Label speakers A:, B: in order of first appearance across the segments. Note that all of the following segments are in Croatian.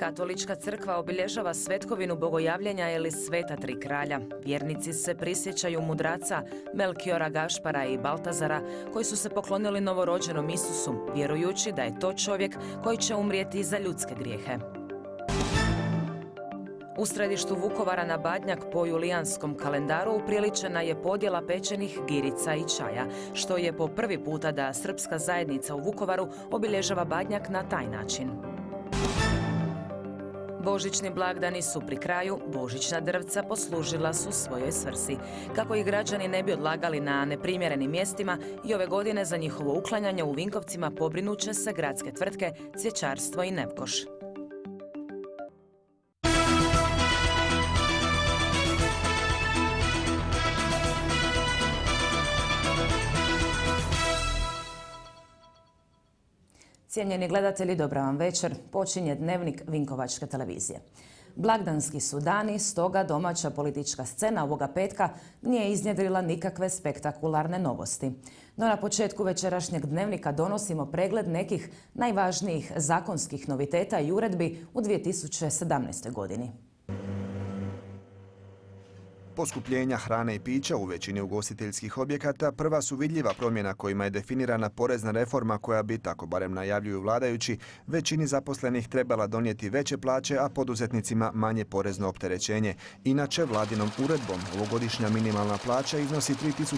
A: Katolička crkva obilježava svetkovinu bogojavljenja ili Sveta tri kralja. Vjernici se prisjećaju mudraca Melkiora, Gašpara i Baltazara koji su se poklonili novorođenom Isusu, vjerujući da je to čovjek koji će umrijeti za ljudske grijehe. U središtu Vukovara na Badnjak po julijanskom kalendaru upriličena je podjela pečenih girica i čaja, što je po prvi puta da srpska zajednica u Vukovaru obilježava Badnjak na taj način. Božićni blagdani su pri kraju, božićna drvca poslužila su svojoj svrsi. Kako ih građani ne bi odlagali na neprimjerenim mjestima, i ove godine za njihovo uklanjanje u Vinkovcima pobrinut će se gradske tvrtke Cvjećarstvo i Nepkoš. Cijenjeni gledatelji, dobra vam večer. Počinje dnevnik Vinkovačke televizije. Blagdanski su dani, stoga domaća politička scena ovoga petka nije iznjedrila nikakve spektakularne novosti. No na početku večerašnjeg dnevnika donosimo pregled nekih najvažnijih zakonskih noviteta i uredbi u 2017. godini.
B: Poskupljenja hrane i pića u većini ugostiteljskih objekata prva su vidljiva promjena kojima je definirana porezna reforma koja bi, tako barem najavljuju vladajući, većini zaposlenih trebala donijeti veće plaće, a poduzetnicima manje porezno opterećenje. Inače, vladinom uredbom ovogodišnja minimalna plaća iznosi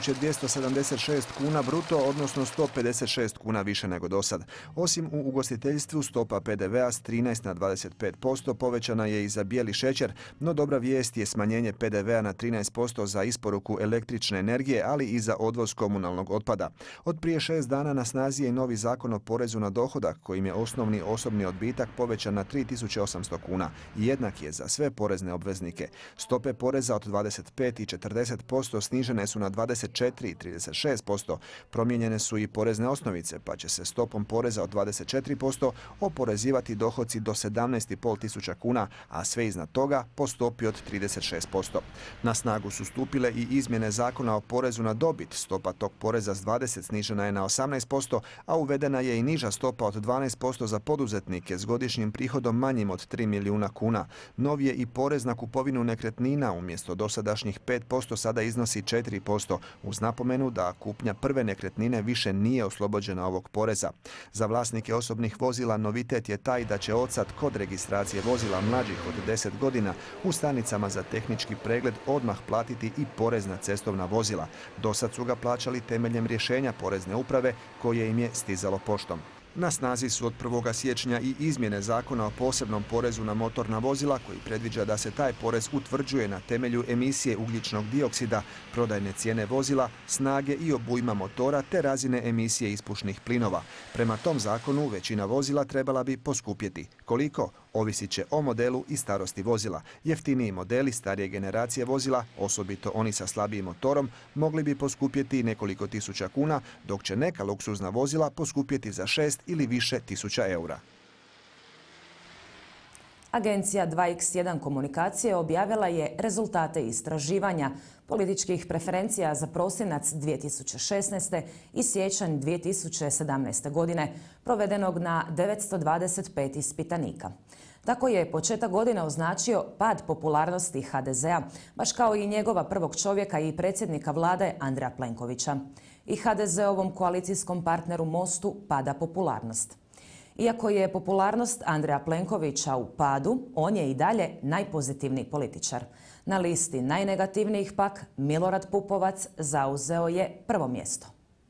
B: 3276 kuna bruto, odnosno 156 kuna više nego dosad. Osim u ugostiteljstvu, stopa PDV-a s 13 na 25% povećana je i za bijeli šećer, no dobra vijest je smanjenje PDV-a na 13% za isporuku električne energije, ali i za odvoz komunalnog otpada. Od prije 6 dana na snazi je i novi zakon o porezu na dohodak, kojim je osnovni osobni odbitak povećan na 3800 kuna i jednak je za sve porezne obveznike. Stope poreza od 25 i 40% snižene su na 24 i 36%. Promijenjene su i porezne osnovice, pa će se stopom poreza od 24% oporezivati dohoci do 17,5 tisuća kuna, a sve iznad toga po stopi od 36%. Na snagu su stupile i izmjene zakona o porezu na dobit. Stopa tog poreza s 20 snižena je na 18%, a uvedena je i niža stopa od 12% za poduzetnike s godišnjim prihodom manjim od 3 milijuna kuna. Nov je i porez na kupovinu nekretnina, umjesto dosadašnjih 5% sada iznosi 4%, uz napomenu da kupnja prve nekretnine više nije oslobođena ovog poreza. Za vlasnike osobnih vozila novitet je taj da će odsad kod registracije vozila mlađih od 10 godina u stanicama za tehnički pregled odmah platiti i porez na cestovna vozila. Dosad su ga plaćali temeljem rješenja porezne uprave koje im je stizalo poštom. Na snazi su od 1. siječnja i izmjene zakona o posebnom porezu na motorna vozila koji predviđa da se taj porez utvrđuje na temelju emisije ugljičnog dioksida, prodajne cijene vozila, snage i obujma motora te razine emisije ispušnih plinova. Prema tom zakonu većina vozila trebala bi poskupjeti. Koliko? Ovisit će o modelu i starosti vozila. Jeftiniji modeli starije generacije vozila, osobito oni sa slabijim motorom, mogli bi poskupjeti nekoliko tisuća kuna, dok će neka luksuzna vozila poskupjeti za 6 ili više tisuća eura.
A: Agencija 2X1 komunikacije objavila je rezultate istraživanja političkih preferencija za prosinac 2016. i siječanj 2017. godine, provedenog na 925 ispitanika. Tako je početak godine označio pad popularnosti HDZ-a, baš kao i njegova prvog čovjeka i predsjednika vlade Andreja Plenkovića. I HDZ-ovom koalicijskom partneru Mostu pada popularnost. Iako je popularnost Andreja Plenkovića u padu, on je i dalje najpozitivniji političar. Na listi najnegativnijih pak Milorad Pupovac zauzeo je prvo mjesto.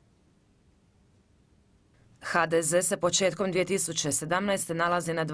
A: HDZ se početkom 2017. nalazi na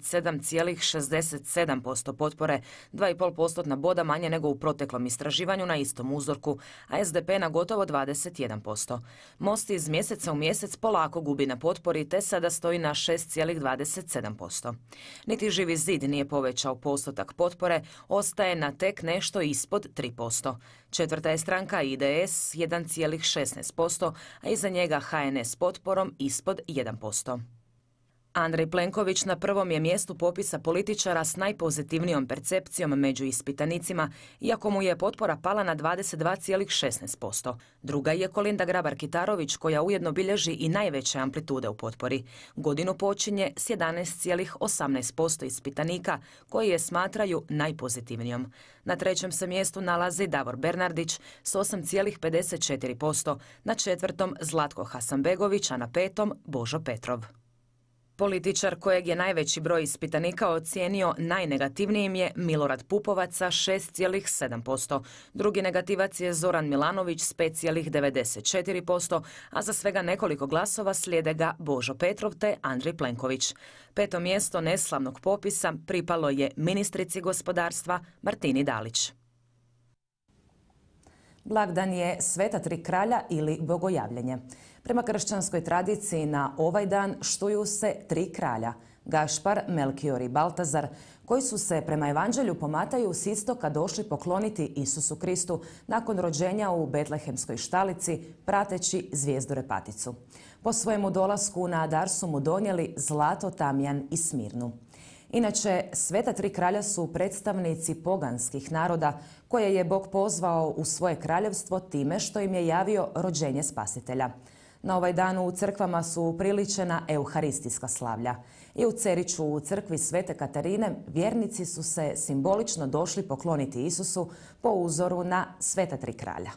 A: 27,67% potpore, 2,5% boda manje nego u proteklom istraživanju na istom uzorku, a SDP na gotovo 21%. Most iz mjeseca u mjesec polako gubi na potpori te sada stoji na 6,27%. Niti Živi zid nije povećao postotak potpore, ostaje na tek nešto ispod 3%. Četvrta je stranka IDS 1,16%, a iza njega HNS potporom ispod 1%. Andrej Plenković na prvom je mjestu popisa političara s najpozitivnijom percepcijom među ispitanicima, iako mu je potpora pala na 22,16%. Druga je Kolinda Grabar-Kitarović, koja ujedno bilježi i najveće amplitude u potpori. Godinu počinje s 11,18% ispitanika, koji je smatraju najpozitivnijom. Na trećem se mjestu nalazi Davor Bernardić s 8,54%, na četvrtom Zlatko Hasanbegović, a na petom Božo Petrov. Političar kojeg je najveći broj ispitanika ocijenio najnegativnijim je Milorad Pupovac sa 6,7%. Drugi negativac je Zoran Milanović s 5,94%, a za svega nekoliko glasova slijede ga Božo Petrov te Andrej Plenković. Peto mjesto neslavnog popisa pripalo je ministrici gospodarstva Martini Dalić. Blagdan je Sveta tri kralja ili bogojavljenje. Prema kršćanskoj tradiciji na ovaj dan štuju se tri kralja, Gašpar, Melkior i Baltazar, koji su se prema evanđelju po Mataju s istoka došli pokloniti Isusu Kristu nakon rođenja u Betlehemskoj štalici, prateći zvijezdu repaticu. Po svojemu dolasku na dar su mu donijeli zlato, tamjan i smirnu. Inače, Sveta tri kralja su predstavnici poganskih naroda koje je Bog pozvao u svoje kraljevstvo time što im je javio rođenje Spasitelja. Na ovaj dan u crkvama su upriličena euharistijska slavlja. I u Ceriću u crkvi Svete Katarine vjernici su se simbolično došli pokloniti Isusu po uzoru na Sveta tri kralja.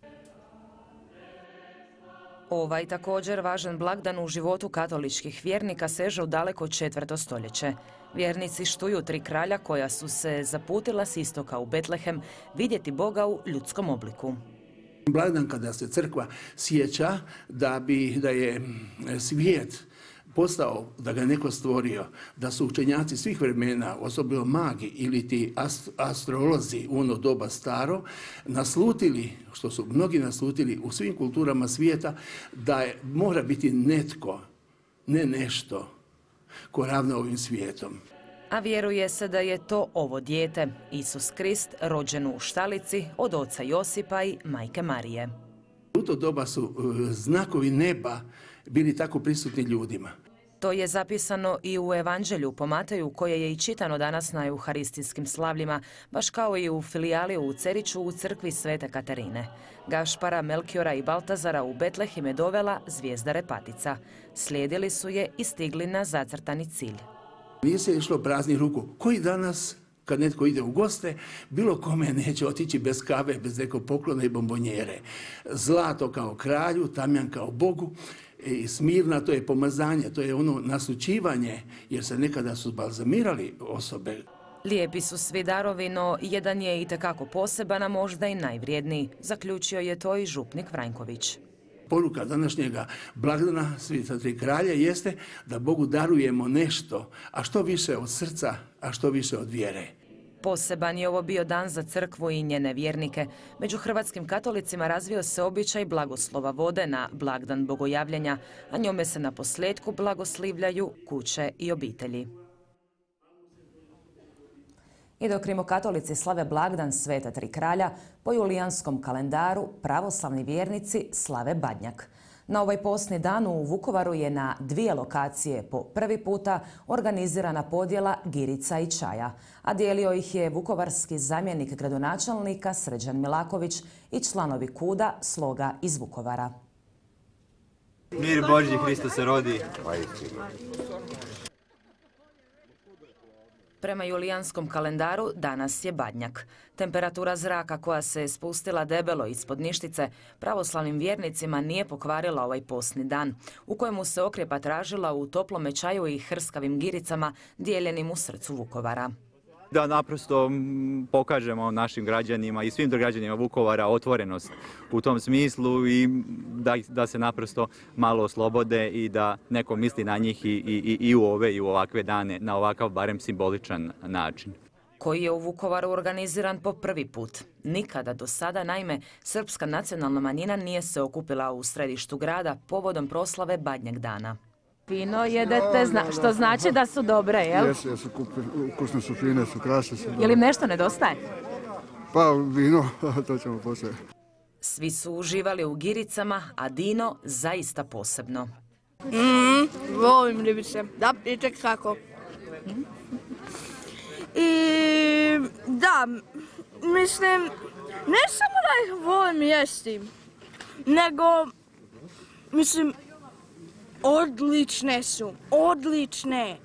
A: Ovaj također važan blagdan u životu katoličkih vjernika seže u daleko 4. stoljeće. Vjernici štuju tri kralja koja su se zaputila s istoka u Betlehem vidjeti Boga u ljudskom obliku.
C: Blagdan kada se crkva sjeća da je svijet postao, da ga neko stvorio, da su učenjaci svih vremena, osobito magi ili ti astrolozi u ono doba staro, naslutili, što su mnogi naslutili u svim kulturama svijeta, da mora biti netko, ne nešto, ko ravna ovim svijetom.
A: A vjeruje se da je to ovo dijete, Isus Krist, rođen u štalici od oca Josipa i majke Marije.
C: U to doba su znakovi neba bili tako prisutni ljudima.
A: To je zapisano i u evanđelju po Mataju, koje je i čitano danas na euharistijskim slavljima, baš kao i u filijali u Ceriću u crkvi Svete Katarine. Gašpara, Melkiora i Baltazara u Betlehem je dovela zvijezda repatica. Slijedili su je i stigli na zacrtani cilj.
C: Nije se išlo praznih ruku. Koji danas, kad netko ide u goste, bilo kome neće otići bez kave, bez nekog poklona i bombonjere. Zlato kao kralju, tamjan kao Bogu, i smirna, to je pomazanje, to je ono naslućivanje, jer se nekada su balzamirali osobe.
A: Lijepi su svi darovi, no jedan je itekako poseban, a možda i najvrijedniji. Zaključio je to i župnik Vranjković.
C: Poruka današnjega blagdana Sveta tri kralja jeste da Bogu darujemo nešto, a što više od srca, a što više od vjere.
A: Poseban je ovo bio dan za crkvu i njene vjernike. Među hrvatskim katolicima razvio se običaj blagoslova vode na blagdan bogojavljenja, a njome se na posljetku blagoslivljaju kuće i obitelji. I dok rimokatolici slave blagdan Sveta tri kralja, po julijanskom kalendaru pravoslavni vjernici slave Badnjak. Na ovaj postni dan u Vukovaru je na 2 lokacije po prvi puta organizirana podjela girica i čaja, a dijelio ih je vukovarski zamjenik gradonačelnika Srđan Milaković i članovi KUD-a Sloga iz Vukovara.
D: Mir Božji, Hristos se rodi.
A: Prema julijanskom kalendaru danas je Badnjak. Temperatura zraka koja se spustila debelo ispod ništice pravoslavnim vjernicima nije pokvarila ovaj postni dan, u kojemu se okrjepa tražila u toplome čaju i hrskavim giricama dijeljenim u srcu Vukovara.
D: Da naprosto pokažemo našim građanima i svim građanima Vukovara otvorenost u tom smislu i da se naprosto malo oslobode i da neko misli na njih i u ove i u ovakve dane na ovakav barem simboličan način.
A: Koji je u Vukovaru organiziran po prvi put. Nikada do sada, naime, srpska nacionalna manjina nije se okupila u središtu grada povodom proslave Badnjak dana.
E: Fino jedete, što znači da su dobre, jel?
F: Jesu, ukusne su, fine su, krasne su.
E: Je li im nešto nedostaje?
F: Pa vino, to ćemo poslije.
A: Svi su uživali u giricama, a Dino zaista posebno.
G: Volim ribice, da, itekako. I da, mislim, ne samo da ih volim jesti, nego, mislim, odlične su, odlične.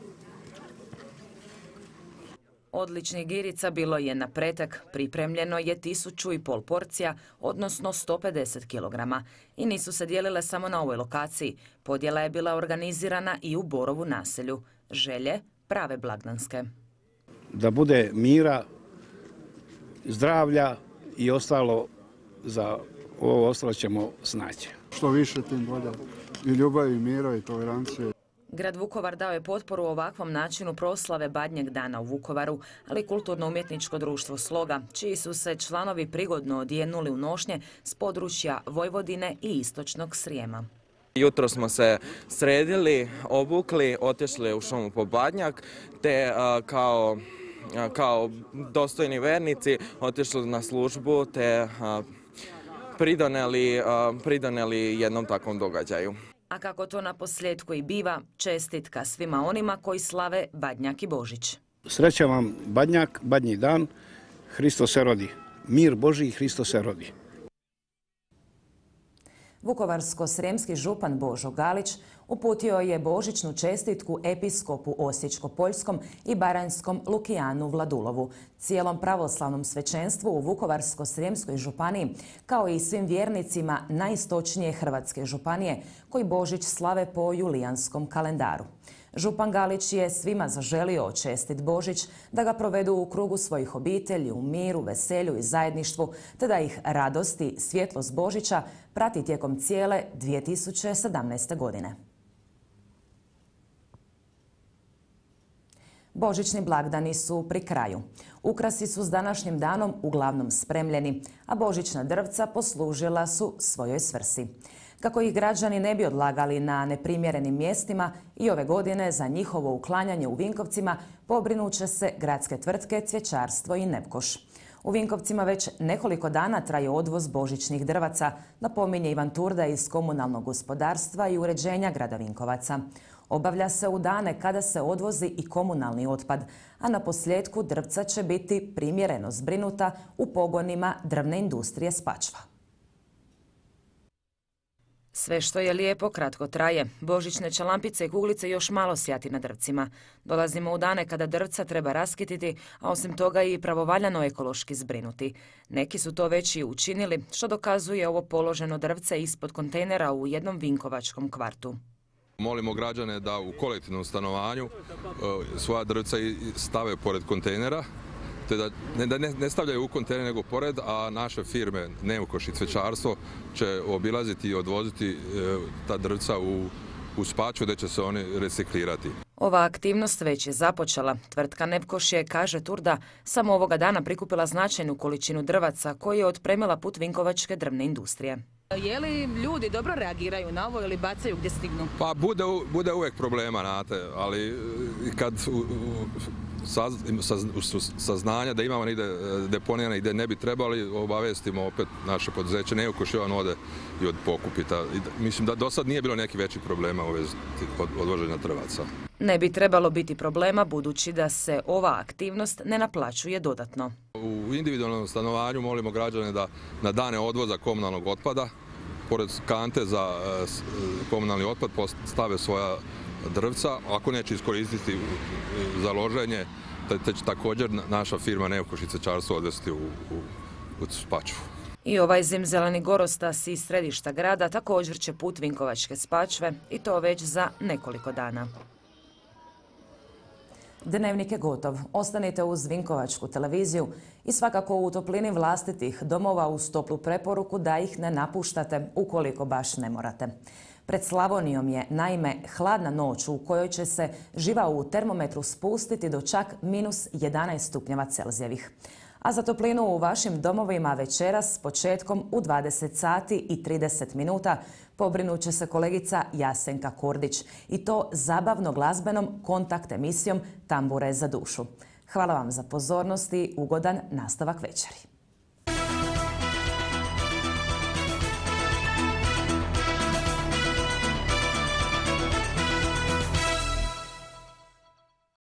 A: Odličnih girica bilo je na pretek, pripremljeno je 1500 porcija, odnosno 150 kg. I nisu se dijelile samo na ovoj lokaciji. Podjela je bila organizirana i u Borovu naselju. Želje prave blagdanske.
H: Da bude mira, zdravlja i ostalo, za ovo ostalo ćemo snaći.
F: Što više, tim bolje. I ljubavi, i mira, i tolerancije.
A: Grad Vukovar dao je potporu ovakvom načinu proslave Badnjeg dana u Vukovaru, ali kulturno-umjetničko društvo Sloga, čiji su se članovi prigodno odjenuli u nošnje s područja Vojvodine i istočnog Srijema.
I: Jutro smo se sredili, obukli, otišli u šumu po Badnjak, te kao dostojni vernici otišli na službu, te pridoneli jednom takvom događaju.
A: A kako to na posljedku i biva, čestitka svima onima koji slave Badnjak i Božić.
H: Sreća vam Badnjak, Badnji dan, Hristos se rodi. Mir Božji, Hristos se rodi.
A: Vukovarsko-srijemski župan Božo Galić uputio je božićnu čestitku episkopu Osječko-Poljskom i Baranjskom Lukijanu Vladulovu, cijelom pravoslavnom svećenstvu u Vukovarsko-srijemskoj županiji, kao i svim vjernicima najistočnije Hrvatske županije koji Božić slave po julijanskom kalendaru. Župan Galić je svima zaželio čestit Božić, da ga provedu u krugu svojih obitelji, u miru, veselju i zajedništvu, te da ih radost i svjetlost Božića prati tijekom cijele 2017. godine. Božićni blagdani su pri kraju. Ukrasi su s današnjim danom uglavnom spremljeni, a božićna drvca poslužila su svojoj svrsi. Kako ih građani ne bi odlagali na neprimjerenim mjestima, i ove godine za njihovo uklanjanje u Vinkovcima pobrinut će se gradske tvrtke Cvjećarstvo i Nepkoš. U Vinkovcima već nekoliko dana traje odvoz božićnih drvaca, napominje Ivan Turda iz komunalnog gospodarstva i uređenja grada Vinkovaca. Obavlja se u dane kada se odvozi i komunalni otpad, a na posljedku drvca će biti primjereno zbrinuta u pogonima drvne industrije Spačva. Sve što je lijepo kratko traje. Božićne će lampice i kuglice još malo sjati na drvcima. Dolazimo u dane kada drvca treba raskititi, a osim toga i pravovaljano ekološki zbrinuti. Neki su to već i učinili, što dokazuje ovo položeno drvce ispod kontejnera u jednom vinkovačkom kvartu.
J: Molimo građane da u kolektivnom stanovanju svoja drvca stave pored kontejnera, te da ne stavljaju u kontejner nego pored, a naše firme Nepkoš i Cvjećarstvo će obilaziti i odvoziti ta drvca u Spačvu gdje će se oni reciklirati.
A: Ova aktivnost već je započela. Tvrtka Nepkoš je, kaže Turda, samo ovoga dana prikupila značajnu količinu drvaca koji je otpremila put vinkovačke drvne industrije.
K: Je li ljudi dobro reagiraju na ovo ili bacaju gdje stignu?
J: Pa bude uvijek problema, znate, ali kad saznanja da imamo negdje deponirane gdje ne bi trebali, obavestimo opet naše poduzeće Nepkoš i on ode i pokupi. Mislim da do sad nije bilo nekih većih problema u vezi odvoženja drvaca.
A: Ne bi trebalo biti problema budući da se ova aktivnost ne naplaćuje dodatno.
J: U individualnom stanovanju molimo građane da na dane odvoza komunalnog otpada, pored kante za komunalni otpad, stave svoja drvca. Ako neće iskoristiti za loženje, te će također naša firma Nepkoš i Cvjećarstvo odvesti u Spačvu.
A: I ovaj zimzeleni gorostas iz središta grada također će put vinkovačke Spačve, i to već za nekoliko dana. Dnevnik je gotov. Ostanite uz Vinkovačku televiziju i svakako u toplini vlastitih domova uz toplu preporuku da ih ne napuštate ukoliko baš ne morate. Pred Slavonijom je naime hladna noć u kojoj će se živa u termometru spustiti do čak -11 stupnjeva Celzijevih. A za toplinu u vašim domovima večeras s početkom u 20 sati i 30 minuta pobrinut će se kolegica Jasenka Kordić, i to zabavno glazbenom kontakt emisijom Tambure za dušu. Hvala vam za pozornost i ugodan nastavak večeri.